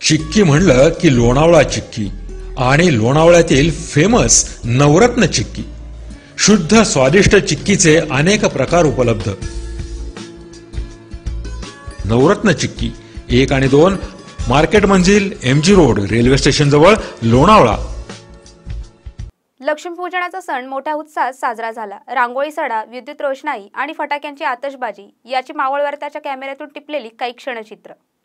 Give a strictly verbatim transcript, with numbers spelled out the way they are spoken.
चिक्की म्हणलं की लोणावळा चिक्की आणि लोणावळ्यातील फेमस नवरत्न चिक्की। शुद्ध स्वादिष्ट चिक्कीचे अनेक प्रकार उपलब्ध। नवरत्न चिक्की एक आणि दोन मार्केट मंजिल एमजी रोड रेल्वे स्टेशन जवळ लोणावळा। लक्ष्मीपूजनाचा सण मोठ्या उत्साहात साजरा झाला। रांगोळी सडा, विद्युत रोषणाई आणि फटाक्यांची आतषबाजी याची मावळ वार्ताच्या कॅमेऱ्यातून टिपलेली काही क्षणचित्र।